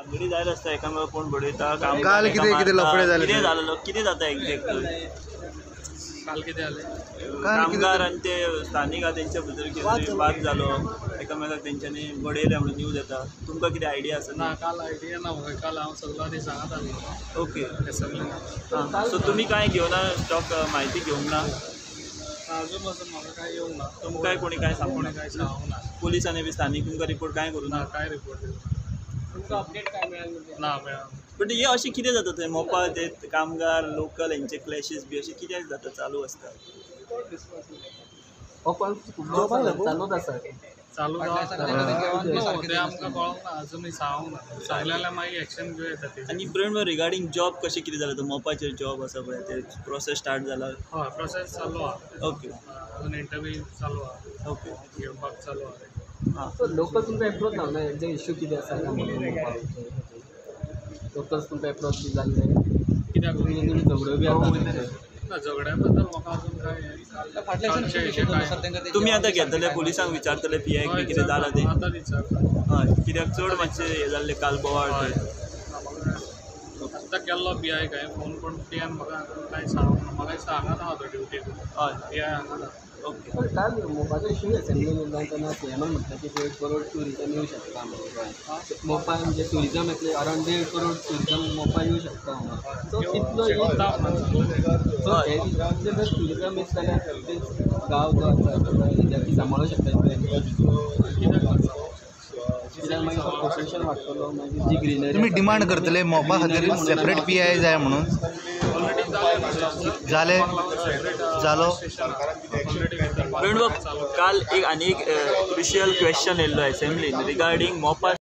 भानगडी जायला असता एकामेकाक कोण बडयता काम काल कितें लफडे जाले कितें जालेलो कितें जाता एक्झॅक्ट काल कितें जालें कामगार आनी ते स्थानीक आहा तेंच्या भितर कितें तरी वाद जालो एकामेकाक तेंच्यांनी बडयले म्हणून न्यूज येता तुमकां कितें आयडिया आसा ना काल आयडिया ना म्हाका काल हांव सगळो दीस हांगाच आसलो ओके हे सगळें सो तुमी कांय घेवना स्टॉक म्हायती घेवंक ना अजून पासून म्हाका काय येवंक ना तुमकां कोणी काय सांगूंक कोणी काय सांगूंक ना पुलिसांनी बी स्थानीक तुमकां रिपोर्ट कांय करूं ना ना काय रिपोर्ट तुमकां अपडेट काय मेळ्ळें ना मेळ्ळा बट हे अशें कितें जाता थंय मोपा ते कामगार लोकल हेंचे क्लॅशीस बी अशें कित्याक जाता चालू आसता चालूच आसा चालू ते आमकां कळोंक ना अजूनय सांगूंक ना सांगलें जाल्यार मागीर एक्शन घेवं येता तेजेर आनी प्रवीण रिगार्डींग जॉब कशें कितें जालें तो मोपाचेर जॉब आसा पळय ते प्रोसेस स्टार्ट जाला हय प्रोसेस चालू आहा ओके अजून इंटरव्यू चालू आहा ओके घेवपाक चालू आहा हां लोकल तुमकां एप्रोच जावना जे इश्यू कितें आसा लोकल्स तुमकां एप्रोच बी जाल्ले कित्याक झगड्यो बी जाता ना झगड्या बद्दल म्हाका अजून काय तुमी आतां घेतले पुलिसांक विचारतले पी बी कितें जालां तें आतां विचारता हय कित्याक चड मातशें हें जाल्लें काल बोवाळ हय आतां केल्लो पी आय काय फोन पण पी आयन म्हाका कांय सांगूंक ना म्हाका दिसता हांगा ना हांव ड्युटीक हय पी आय हांगा ना ओके पण काल मोपाचो इश्यू असेंब्ली तेन्ना सीएमान म्हटलं की 1 करोड टुरिजम येऊ शकता मोपा म्हणजे टुरिजम येतले अरावंड 1.5 करोड टुरिजम मोपा येऊ शकता सो तितलो टुरिजम येत जाल्यार गांव जो आसा ती सांबाळूं शकता कित्याक मागीर पॉप्युलेशन वाडटलो मागीर जी ग्रीनरी तुम्ही डिमांड करतले मोपा खातीर सेपरेट PI जाय म्हणून जाले जालो प्रवीण बाब काल एक आनी एक क्रुशियल क्वेश्चन येयल्लो असेंब्लीन रिगार्डींग मोपा